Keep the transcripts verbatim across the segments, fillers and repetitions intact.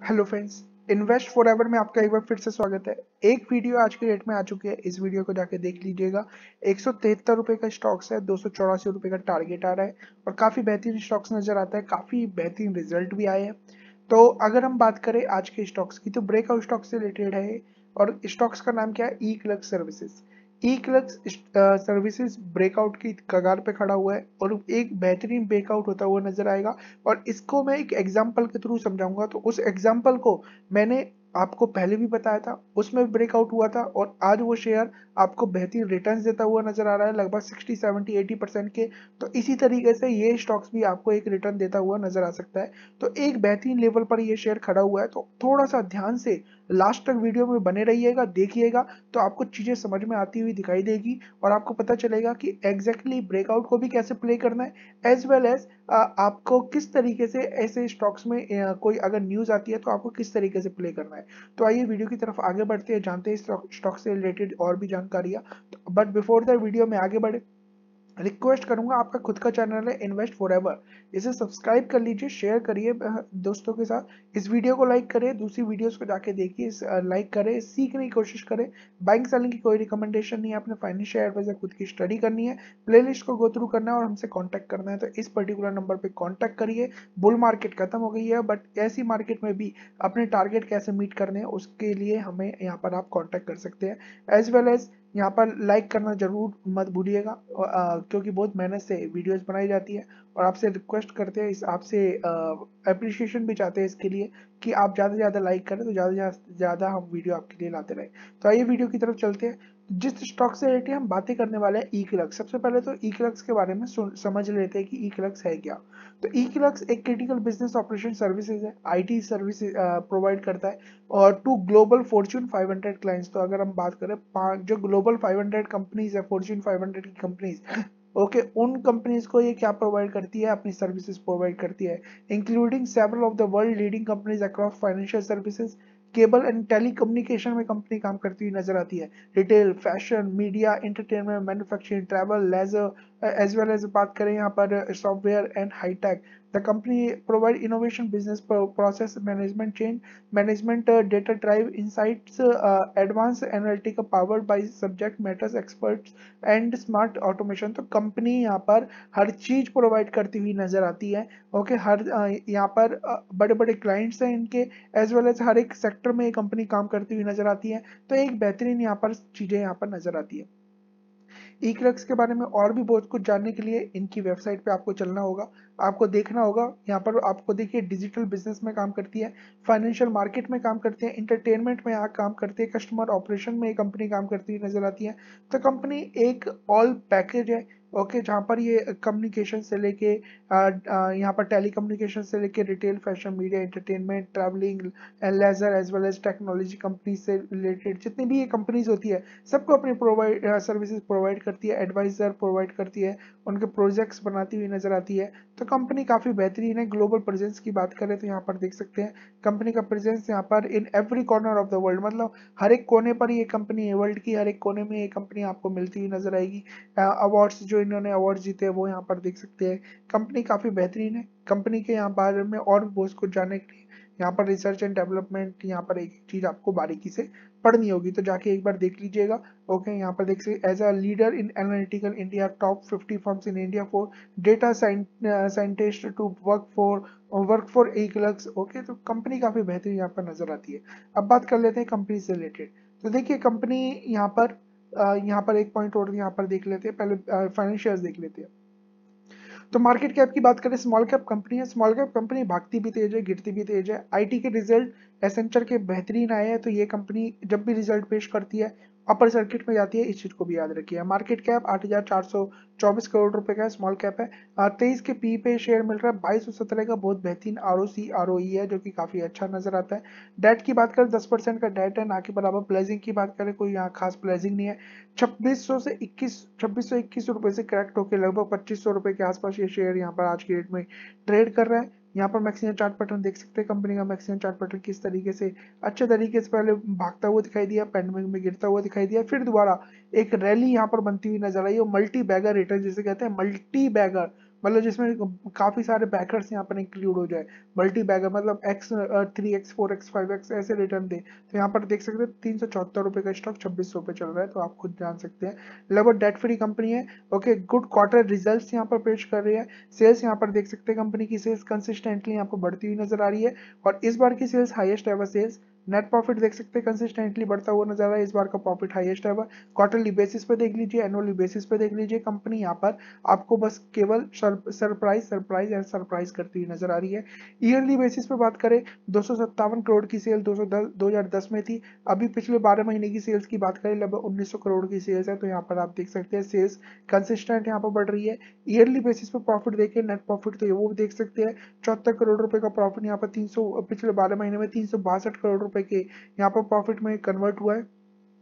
Hello friends, invest forever में आपका एक बार फिर से स्वागत है। एक वीडियो आज की डेट में आ चुकी है, इस वीडियो को जाके देख लीजिएगा। एक सौ तिहत्तर रुपए का स्टॉक्स है, दो सौ चौरासी रुपए का टारगेट आ रहा है और काफी बेहतरीन स्टॉक्स नजर आता है, काफी बेहतरीन रिजल्ट भी आए हैं। तो अगर हम बात करें आज के स्टॉक्स की, तो ब्रेकआउट स्टॉक से रिलेटेड है और स्टॉक्स का नाम क्या है, eClerx services. EClerx services breakout की कगार पे खड़ा हुआ है और एक बेहतरीन ब्रेकआउट होता हुआ नजर आएगा। और इसको मैं एक एग्जांपल के थ्रू समझाऊंगा। तो उस एग्जांपल को मैंने आपको पहले भी बताया था, उसमें ब्रेकआउट हुआ था और आज वो शेयर आपको बेहतरीन रिटर्न्स देता हुआ नजर आ रहा है, लगभग साठ, सत्तर, अस्सी परसेंट के। तो इसी तरीके से ये स्टॉक्स भी आपको एक रिटर्न देता हुआ नजर आ सकता है। तो एक बेहतरीन लेवल पर ये शेयर खड़ा हुआ है, तो थोड़ा सा ध्यान से लास्ट तक वीडियो में बने रहिएगा, देखिएगा, तो आपको चीजें समझ में आती हुई दिखाई देगी और आपको पता चलेगा कि एग्जैक्टली ब्रेकआउट को भी कैसे प्ले करना है, एज वेल एज आपको किस तरीके से ऐसे स्टॉक्स में अ, कोई अगर न्यूज आती है तो आपको किस तरीके से प्ले करना है। तो आइए वीडियो की तरफ आगे बढ़ते हैं, जानते हैं स्टॉक से रिलेटेड और भी जानकारियां। बट बिफोर द वीडियो में आगे बढ़े, रिक्वेस्ट करूंगा, आपका खुद का चैनल है इन्वेस्ट फॉरएवर, इसे सब्सक्राइब कर लीजिए, शेयर करिए दोस्तों के साथ, इस वीडियो को लाइक करें, दूसरी वीडियोस को जाके देखिए, लाइक करें, सीखने की कोशिश करें। बाइंग सेलिंग की कोई रिकमेंडेशन नहीं है, अपने फाइनेंशियल एडवाइजर खुद की स्टडी करनी है, प्लेलिस्ट को गो थ्रू करना है और हमसे कांटेक्ट करना है। तो इस पर्टिकुलर नंबर पे कांटेक्ट करिए। बुल मार्केट खत्म हो गई है, बट ऐसी मार्केट में भी अपने टारगेट कैसे मीट करने हैं उसके लिए हमें यहाँ पर आप कॉन्टेक्ट कर सकते हैं। एज वेल एज यहाँ पर लाइक करना जरूर मत भूलिएगा, क्योंकि बहुत मेहनत से वीडियोस बनाई जाती है और आपसे रिक्वेस्ट करते हैं, इस आपसे अप्रिशिएशन भी चाहते हैं इसके लिए कि आप ज़्यादा से ज़्यादा लाइक करें, तो ज़्यादा से ज़्यादा हम वीडियो आपके लिए लाते रहें। तो आइए वीडियो की तरफ चलते हैं। जिस स्टॉक से रिलेटेड हम बातें करने वाले हैं, ई क्लर्क्स। सबसे पहले तो ई क्लर्क्स के बारे में समझ लेते हैं कि ई क्लर्क्स है क्या। तो ई क्लर्क्स एक क्रिटिकल बिजनेस ऑपरेशन सर्विसेज है, आईटी सर्विस प्रोवाइड करता है और to global Fortune five hundred clients. तो अगर हम बात करें पांच जो ग्लोबल फाइव हंड्रेड कंपनीज है, फॉर्च्यून फाइव हंड्रेड की कंपनीज, ओके okay, उन कंपनीज को ये क्या प्रोवाइड करती है, अपनी सर्विसेज प्रोवाइड करती है, including several of the world leading companies across financial services, cable and telecommunication में कंपनी काम करती हुई नजर आती है, retail, fashion, media, entertainment, manufacturing, travel, leisure, as well as बात करें यहाँ पर software and high-tech. The company provide innovation, business process management, change management, uh, data drive insights, uh, advanced analytical powered by subject matters experts and smart automation। तो company यहाँ पर हर चीज provide करती हुई नजर आती है। ओके okay, हर यहाँ पर बड़े बड़े क्लाइंट्स हैं इनके, एज वेल एज हर एक सेक्टर में ये कंपनी काम करती हुई नजर आती है। तो एक बेहतरीन यहाँ पर चीजें यहाँ पर नजर आती है। ई क्लर्क्स के बारे में और भी बहुत कुछ जानने के लिए इनकी वेबसाइट पे आपको चलना होगा, आपको देखना होगा। यहाँ पर आपको देखिए, डिजिटल बिजनेस में काम करती है, फाइनेंशियल मार्केट में काम करते हैं, इंटरटेनमेंट में यहाँ काम करते हैं, कस्टमर ऑपरेशन में ये कंपनी काम करती हुई नजर आती है। तो कंपनी एक ऑल पैकेज है, ओके okay, जहाँ पर ये कम्युनिकेशन से लेके यहाँ पर टेली कम्युनिकेशन से लेके retail, fashion, media, entertainment, travelling, leisure, as well as technology company से रिलेटेड जितनी भी ये कंपनीज होती है, सबको अपनी प्रोवाइड सर्विसेज प्रोवाइड करती है, एडवाइजर प्रोवाइड करती है, उनके प्रोजेक्ट्स बनाती हुई नजर आती है। तो कंपनी काफी बेहतरीन है। ग्लोबल प्रेजेंस की बात करें तो यहाँ पर देख सकते हैं कंपनी का प्रेजेंस यहाँ पर in every corner of the world, मतलब हर एक कोने पर ये कंपनी है, वर्ल्ड की हर एक कोने में ये कंपनी आपको मिलती हुई नजर आएगी। अवार्ड्स जो इन्होंने अवार्ड जीते हैं वो यहाँ पर देख सकते हैं। कंपनी काफी बेहतरीन है। कंपनी के यहाँ बारे में और भी बहुत कुछ जानने के लिए यहाँ पर रिसर्च एंड डेवलपमेंट, यहाँ पर एक चीज आपको बारीकी से पढ़नी होगी, तो जाके एक बार देख लीजिएगा। ओके okay, यहाँ पर देख सकते, as a leader in analytical India, top fifty firms in India for data scientist to work for work for eClerx. Okay, तो कंपनी काफी बेहतरीन यहाँ पर नजर आती है। अब बात कर लेते हैं कंपनी से रिलेटेड। तो देखिए कंपनी यहाँ पर यहाँ पर एक पॉइंट और यहाँ पर देख लेते हैं, पहले फाइनेंशियल्स देख लेते हैं। तो मार्केट कैप की बात करें, स्मॉल कैप कंपनी है, स्मॉल कैप कंपनी भागती भी तेज है, गिरती भी तेज है। आईटी के रिजल्ट एसेंचर के बेहतरीन आए हैं, तो ये कंपनी जब भी रिजल्ट पेश करती है अपर सर्किट में जाती है, इस चीज को भी याद रखिए। मार्केट कैप आठ हजार चार सौ चौबीस करोड़ रुपए का स्मॉल कैप है। तेईस के पी पे शेयर मिल रहा है, बाईस सौ सत्रह का बहुत बेहतरीन R O C R O ई है, जो कि काफी अच्छा नजर आता है। डेट की बात करें, दस परसेंट का डेट है, ना कि बराबर। प्लेजिंग की बात करें, कोई यहाँ खास प्लेजिंग नहीं है। छब्बीस सौ से इक्कीस छब्बीस सौ इक्कीस रुपए से करेक्ट होकर लगभग पच्चीस सौ रुपए के आसपास ये शेयर यहाँ पर आज की डेट में ट्रेड कर रहा है। यहाँ पर मैक्सिमम चार्ट पैटर्न देख सकते हैं, कंपनी का मैक्सिमम चार्ट पैटर्न किस तरीके से अच्छे तरीके से पहले भागता हुआ दिखाई दिया, पैंडेमिक में गिरता हुआ दिखाई दिया, फिर दोबारा एक रैली यहाँ पर बनती हुई नजर आई और मल्टी बैगर रिटर्न जिसे कहते हैं, मल्टी बैगर मतलब जिसमें काफी सारे बैकर्स यहाँ पर इंक्लूड हो जाए, मल्टी बैगर मतलब x three x four x five x ऐसे रिटर्न दे, तो यहाँ पर देख सकते हैं तीन सौ चौहत्तर रुपए का स्टॉक छब्बीस सौ पे चल रहा है, तो आप खुद जान सकते हैं। लगभग डेट फ्री कंपनी है। ओके, गुड क्वार्टर रिजल्ट्स यहाँ पर पेश कर रही है। सेल्स यहाँ पर देख सकते हैं कंपनी की सेल्स कंसिस्टेंटली यहाँ पर बढ़ती हुई नजर आ रही है, और इस बार की sales highest ever sales. Net profit देख सकते हैं कंसिस्टेंटली बढ़ता हुआ नजर आ रहा है, इस बार का profit highest ever. Quarterly basis पे देख लीजिए, एनुअली बेसिस पे देख लीजिए, कंपनी यहाँ पर आपको बस केवल सरप्राइज सरप्राइज एंड सरप्राइज करती हुई नजर आ रही है। ईयरली बेसिस पे बात करें, दो सौ सत्तावन करोड़ की सेल दो हजार दस में थी। अभी पिछले बारह महीने की सेल्स की बात करें, लगभग उन्नीस सौ करोड़ की सेल्स है, तो यहाँ पर आप देख सकते हैं सेल्स कंसिस्टेंट यहाँ पर बढ़ रही है। ईयरली बेसिस पे प्रॉफिट देखें, नेट प्रॉफिट तो वो देख सकते हैं चौहत्तर करोड़ रुपए का प्रॉफिट यहाँ पर तीन सौ पिछले बारह महीने में तीन सौ बासठ करोड़ रुपए के यहाँ पर प्रॉफिट में कन्वर्ट हुआ है।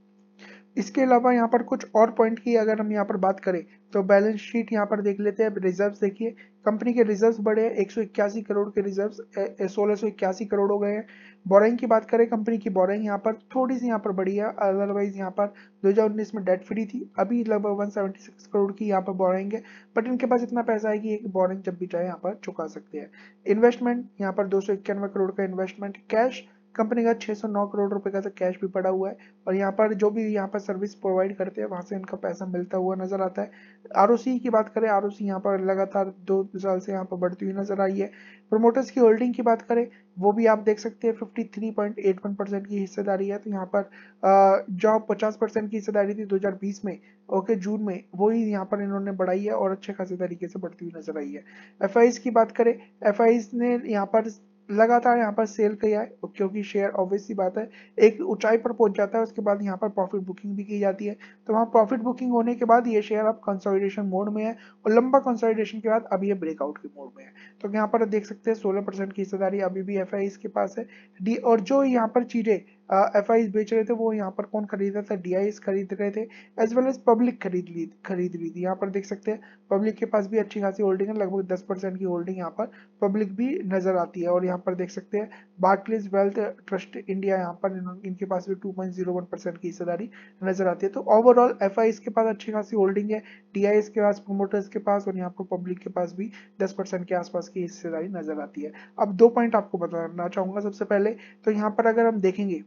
इसके अलावा यहाँ पर कुछ और पॉइंट की अगर हम यहाँ पर बात करें, तो बैलेंस शीट यहाँ पर देख लेते हैं। रिजर्व्स देखिए, कंपनी के रिजर्व्स बढ़े हैं, एक सौ इक्यासी करोड़ के रिजर्व्स सोलह सौ इक्यासी करोड़ हो गए हैं। बोरिंग की बात करें, कंपनी की बोरिंग यहाँ पर थोड़ी सी यहाँ पर बढ़ी है, अदरवाइज यहाँ पर दो हज़ार उन्नीस में डेट फ्री थी, अभी लगभग एक सौ छिहत्तर करोड़ की यहाँ पर बोरिंग है, बट इनके पास इतना पैसा है कि एक बोरिंग जब भी चाहे यहाँ पर चुका सकते हैं। इन्वेस्टमेंट यहाँ पर दो सौ इक्यानवे करोड़ का इन्वेस्टमेंट। कैश कंपनी का छह सौ नौ करोड़ रुपए का तो कैश भी पड़ा हुआ है, और यहाँ पर जो भी यहाँ पर सर्विस प्रोवाइड करते हैं वहां से इनका पैसा मिलता हुआ नजर आता है। आरओसी की बात करें, आरओसी यहाँ पर लगातार दो साल से यहाँ पर बढ़ती हुई नजर आई है। प्रोमोटर्स की होल्डिंग की बात करें, वो भी आप देख सकते हैं तिरेपन पॉइंट इक्यासी परसेंट की हिस्सेदारी है, तो यहाँ पर जो पचास परसेंट की हिस्सेदारी थी दो हज़ार बीस में, ओके जून में, वही यहाँ पर इन्होंने बढ़ाई है और अच्छे खासे तरीके से बढ़ती हुई नजर आई है। एफ की बात करें, एफ ने यहाँ पर लगातार यहाँ पर सेल किया है, क्योंकि शेयर ऑब्वियस सी बात है एक ऊंचाई पर पहुंच जाता है, उसके बाद यहाँ पर प्रॉफिट बुकिंग भी की जाती है, तो वहाँ प्रॉफिट बुकिंग होने के बाद ये शेयर अब कंसोलिडेशन मोड में है, और लंबा कंसोलिडेशन के बाद अब ये ब्रेकआउट के मोड में है। तो यहाँ पर देख सकते हैं सोलह परसेंट की हिस्सेदारी अभी भी एफ के पास है। डी और जो यहाँ पर चीजें एफ आई बेच रहे थे, वो यहाँ पर कौन खरीद रहा था, डी आई एस खरीद रहे थे, एज वेल एज पब्लिक खरीद ली खरीद ली थी। यहाँ पर देख सकते हैं पब्लिक के पास भी अच्छी खासी होल्डिंग है, लगभग दस परसेंट की होल्डिंग यहाँ पर पब्लिक भी नजर आती है। और यहाँ पर देख सकते हैं बार्कलेज वेल्थ ट्रस्ट इंडिया, यहाँ पर इनके पास भी two point zero one percent की हिस्सेदारी नजर आती है। तो ओवरऑल एफ आई के पास अच्छी खासी होल्डिंग है, डी आई एस के पास, प्रोमोटर्स के पास, और यहाँ पर पब्लिक के पास भी दस परसेंट के आसपास की हिस्सेदारी नजर आती है। अब दो पॉइंट आपको बताना चाहूंगा। सबसे पहले तो यहाँ पर अगर हम देखेंगे,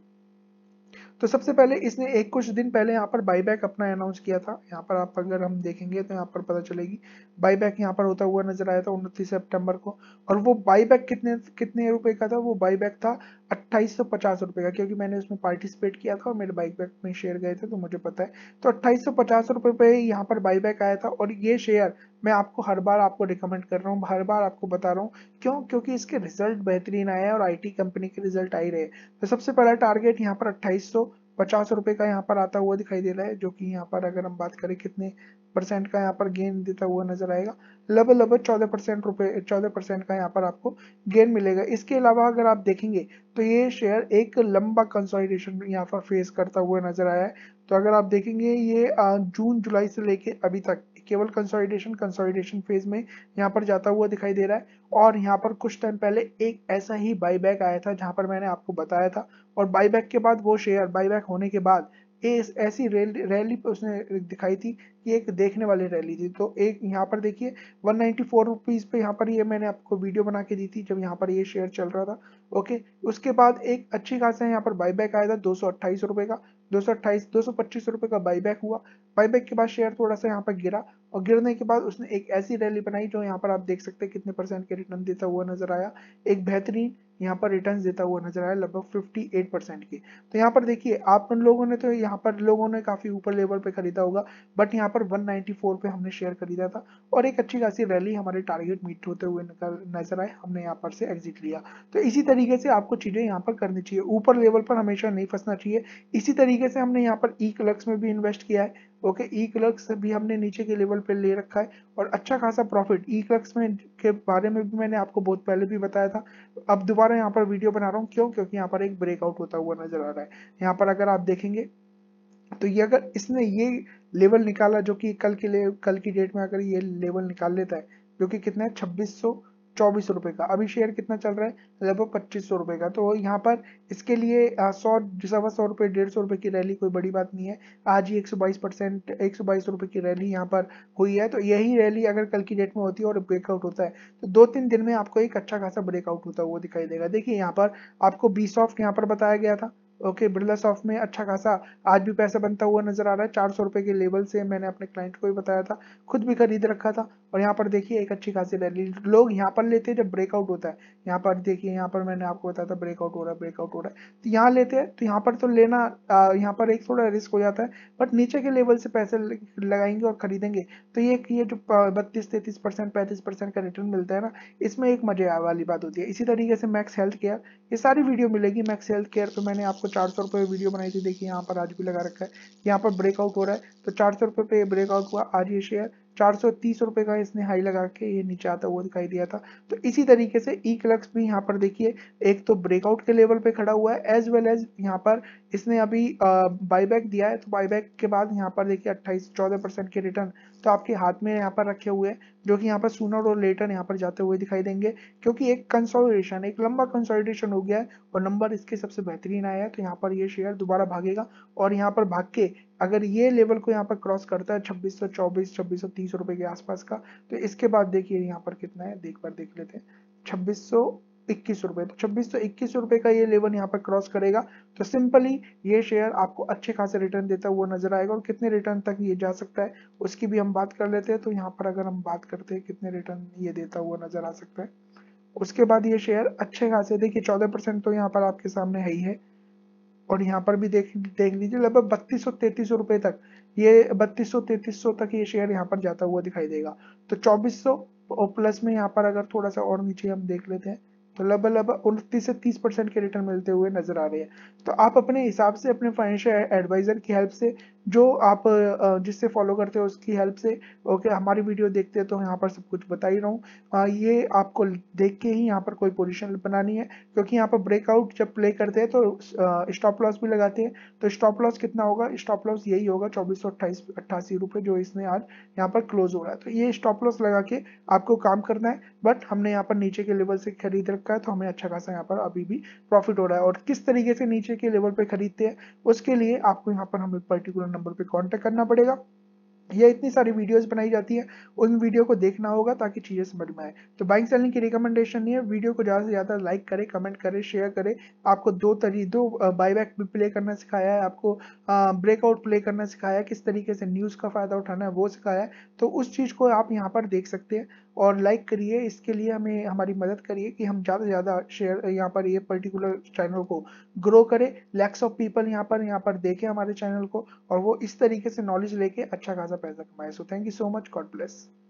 तो सबसे पहले इसने एक कुछ दिन पहले यहाँ पर बाईबैक अपना अनाउंस किया था। यहाँ पर आप अगर हम देखेंगे तो यहाँ पर पता चलेगी बाईबैक यहाँ पर होता हुआ नजर आया था उनतीस सितंबर को, और वो बाईबैक कितने कितने रुपए का था, वो बाईबैक था अट्ठाईस सौ पचास रुपए का, क्योंकि मैंने उसमें पार्टिसिपेट किया था और मेरे बाईबैक में शेयर गए थे, तो मुझे पता है। तो अट्ठाईस सौ पचास रुपए पे यहाँ पर बाईबैक आया था, और ये शेयर मैं आपको हर बार आपको रिकमेंड कर रहा हूँ, हर बार आपको बता रहा हूँ, क्यों? क्योंकि इसके रिजल्ट बेहतरीन आए हैं और आईटी कंपनी के रिजल्ट आ ही रहे। तो सबसे पहला टारगेट यहाँ पर अट्ठाईस सौ पचास रुपए का यहाँ पर आता हुआ दिखाई दे रहा है, जो कि यहाँ पर अगर हम बात करें कितने परसेंट का यहाँ पर गेन देता हुआ नजर आएगा, लगभग लगभग चौदह परसेंट रुपए चौदह परसेंट का यहाँ पर आपको गेन मिलेगा। इसके अलावा अगर आप देखेंगे तो ये शेयर एक लंबा कंसोलिडेशन यहाँ पर फेस करता हुआ नजर आया है। तो अगर आप देखेंगे ये जून जुलाई से लेके अभी तक केवल कंसोलिडेशन कंसोलिडेशन फेज में यहाँ पर जाता हुआ दिखाई दे रहा है। और यहाँ पर कुछ टाइम पहले एक ऐसा ही बाईबैक आया था जहां पर मैंने आपको बताया था, और बाईबैक के बाद वो शेयर बाईबैक होने के बाद इस ऐसी रैली रैली पे उसने दिखाई थी कि एक देखने वाली रैली थी। तो एक यहाँ पर देखिए एक सौ चौरानवे रुपीस पे यहाँ पर ये मैंने आपको वीडियो बना के दी थी जब यहाँ पर ये शेयर चल रहा था। ओके, उसके बाद एक अच्छी खासा यहाँ पर बाईबैक आया था दो सौ अट्ठाईस रुपए का, दो सौ अट्ठाईस दो सौ पच्चीस रुपए का बाईबैक हुआ। बाईबैक के बाद शेयर थोड़ा सा यहाँ पर गिरा, और गिरने के बाद उसने एक ऐसी रैली बनाई जो यहाँ पर आप देख सकते हैं कितने परसेंट के रिटर्न देता हुआ नजर आया, एक बेहतरीन यहाँ पर रिटर्न देता हुआ नजर आया, लगभग अट्ठावन परसेंट के। तो यहाँ पर देखिए आप लोगों ने तो यहाँ पर लोगों ने काफी ऊपर लेवल पे खरीदा होगा, बट यहाँ पर एक सौ चौरानवे पे हमने शेयर खरीदा था, और एक अच्छी खासी रैली हमारे टारगेट मीट होते हुए नजर आए, हमने यहाँ पर से एग्जिट लिया। तो इसी तरीके से आपको चीजें यहाँ पर करनी चाहिए, ऊपर लेवल पर हमेशा नहीं फंसना चाहिए। इसी तरीके से हमने यहाँ पर ई क्लर्क्स में भी इन्वेस्ट किया है। ओके, ई क्लर्क्स भी हमने नीचे के लेवल पे ले रखा है, और अच्छा खासा प्रॉफिट ई क्लर्क्स में के बारे में भी मैंने आपको बहुत पहले भी बताया था। अब दोबारा यहाँ पर वीडियो बना रहा हूँ, क्यों? क्योंकि यहाँ पर एक ब्रेकआउट होता हुआ नजर आ रहा है। यहाँ पर अगर आप देखेंगे तो ये अगर इसने ये लेवल निकाला, जो कि कल के लिए कल की डेट में अगर ये लेवल निकाल लेता है, जो कि कितना है छब्बीस सौ चौबीस रुपए का। अभी शेयर कितना चल रहा है, लगभग पच्चीस सौ रुपए का। तो यहाँ पर इसके लिए सौ सवा सौ रुपए डेढ़ सौ रुपए की रैली कोई बड़ी बात नहीं है। आज ही एक सौ बाईस परसेंट एक सौ बाईस रुपए की रैली यहाँ पर हुई है। तो यही रैली अगर कल की डेट में होती है और ब्रेकआउट होता है तो दो तीन दिन में आपको एक अच्छा खासा ब्रेकआउट होता हुआ दिखाई देगा। देखिए यहाँ पर आपको बी सॉफ्ट यहाँ पर बताया गया था। ओके, बिरला सॉफ्ट में अच्छा खासा आज भी पैसा बनता हुआ नजर आ रहा है। चार सौ रुपए के लेवल से मैंने अपने क्लाइंट को भी बताया था, खुद भी खरीद रखा था। और यहाँ पर देखिए एक अच्छी खासी रैली लोग यहाँ पर लेते हैं जब ब्रेकआउट होता है। यहाँ पर देखिए, यहाँ पर मैंने आपको बताया था ब्रेकआउट हो रहा है, ब्रेकआउट हो रहा है, तो यहाँ लेते हैं। तो यहाँ पर तो लेना आ, यहाँ पर एक थोड़ा रिस्क हो जाता है, बट नीचे के लेवल से पैसे लगाएंगे और खरीदेंगे तो ये ये जो बत्तीस तैतीस परसेंट पैंतीस परसेंट का रिटर्न मिलता है ना, इसमें एक मजे वाली बात होती है। इसी तरीके से मैक्स हेल्थ केयर, ये सारी वीडियो मिलेगी। मैक्स हेल्थ केयर पे मैंने आपको चार सौ रुपये वीडियो बनाई थी, देखिए यहाँ पर आज भी लगा रखा है। यहाँ पर ब्रेकआउट हो रहा है तो चार सौ रुपये पे ब्रेकआउट हुआ आज ये शेयर। चार सौ तीस रुपए का इसने हाई लगा के ये नीचे आता हुआ दिखाई दिया था। तो इसी तरीके से ई क्लक्स भी यहाँ पर देखिए एक तो ब्रेकआउट के लेवल पे खड़ा हुआ है, एज वेल एज यहाँ पर इसने अभी बाईबैक दिया है। तो बाईबैक के बाद यहाँ पर देखिए अट्ठाईस चौदह परसेंट के रिटर्न तो आपके हाथ में यहाँ पर रखे हुए हैं, जो कि यहाँ पर सूनर और लेटर यहाँ पर जाते हुए दिखाई देंगे, क्योंकि एक कंसोलिडेशन एक लंबा कंसोलिडेशन हो गया है और नंबर इसके सबसे बेहतरीन आया है। तो यहाँ पर ये शेयर दोबारा भागेगा और यहाँ पर भाग के अगर ये लेवल को यहाँ पर क्रॉस करता है छब्बीस सौ चौबीस छब्बीस सौ तीस रुपए के आसपास का, तो इसके बाद देखिए यहाँ पर कितना है, देख पर देख लेते हैं, छब्बीस सौ इक्कीस रुपए। तो छब्बीस सौ इक्कीस रुपए का ये लेवल यहाँ पर क्रॉस करेगा तो सिंपली ये शेयर आपको अच्छे खासे रिटर्न देता हुआ नजर आएगा। और कितने रिटर्न तक ये जा सकता है उसकी भी हम बात कर लेते हैं। तो यहाँ पर अगर हम बात करते हैं कितने रिटर्न ये देता हुआ नजर आ सकता है, उसके बाद ये शेयर अच्छे खासे देखिए चौदह परसेंट तो यहाँ पर आपके सामने है ही है। और यहाँ पर भी देख देख लीजिए लगभग बत्तीस सौ तैतीस सौ रुपए तक, ये बत्तीस सौ तैतीस सौ तक ये शेयर यहाँ पर जाता हुआ दिखाई देगा। तो चौबीस सौ प्लस में यहाँ पर अगर थोड़ा सा और नीचे हम देख लेते हैं तो लगभग लगभग उनतीस से तीस परसेंट के रिटर्न मिलते हुए नजर आ रहे हैं। तो आप अपने हिसाब से अपने फाइनेंशियल एडवाइजर की हेल्प से, जो आप जिससे फॉलो करते हो उसकी हेल्प से, ओके हमारी वीडियो देखते हैं तो यहाँ पर सब कुछ बता ही रहा हूँ। ये आपको देख के ही यहाँ पर कोई पोजीशन बनानी है, क्योंकि यहाँ पर ब्रेकआउट जब प्ले करते हैं तो स्टॉप लॉस भी लगाते हैं। तो स्टॉप लॉस कितना होगा, स्टॉप लॉस यही होगा चौबीस सौ अट्ठाईस अट्ठासी रुपए जो इसने आज यहाँ पर क्लोज हो रहा है। तो ये स्टॉप लॉस लगा के आपको काम करना है। बट हमने यहाँ पर नीचे के लेवल से खरीद रखा है तो हमें अच्छा खासा यहाँ पर अभी भी प्रॉफिट हो रहा है। और किस तरीके से नीचे के लेवल पे खरीदते हैं उसके लिए आपको यहाँ पर हमें पर्टिकुलर नंबर पे कांटेक्ट करना पड़ेगा। ये इतनी सारी वीडियोस बनाई जाती है, उन वीडियो को देखना होगा ताकि चीजें समझ में आए। तो बाइंग सेलिंग की रिकमेंडेशन नहीं है, वीडियो को ज्यादा से ज्यादा लाइक करें, कमेंट करें, शेयर करें। आपको दो तरी दो बाईबैक भी प्ले करना सिखाया है, आपको ब्रेकआउट प्ले करना सिखाया है, किस तरीके से न्यूज का फायदा उठाना है वो सिखाया है। तो उस चीज को आप यहाँ पर देख सकते हैं और लाइक करिए। इसके लिए हमें हमारी मदद करिए कि हम ज्यादा से ज्यादा शेयर यहाँ पर ये पर्टिकुलर चैनल को ग्रो करें। लैक्स ऑफ पीपल यहाँ पर यहाँ पर देखें हमारे चैनल को और वो इस तरीके से नॉलेज लेके अच्छा खासा पैसा कमाए। So thank you so much, God bless.